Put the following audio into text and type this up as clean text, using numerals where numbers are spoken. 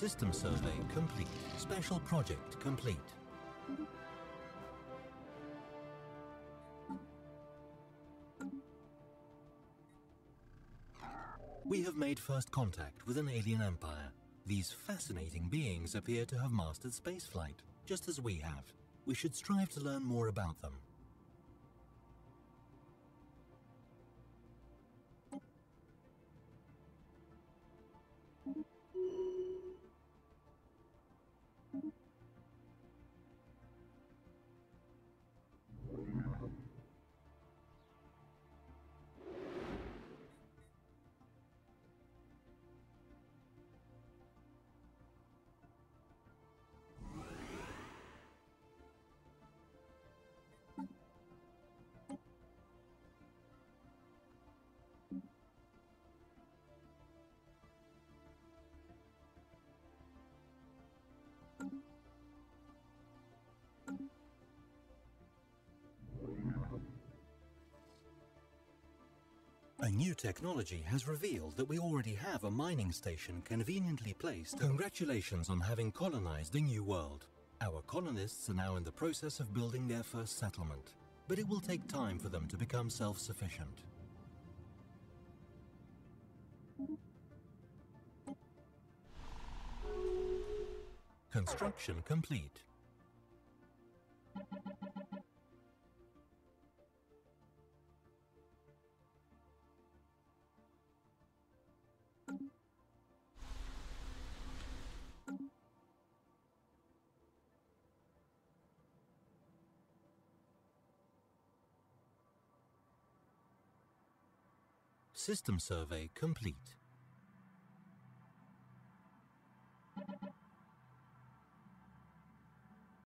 System survey complete. Special project complete. We have made first contact with an alien empire. These fascinating beings appear to have mastered spaceflight, just as we have. We should strive to learn more about them. A new technology has revealed that we already have a mining station conveniently placed. Congratulations on having colonized a new world. Our colonists are now in the process of building their first settlement, but it will take time for them to become self-sufficient. Construction complete. System survey complete.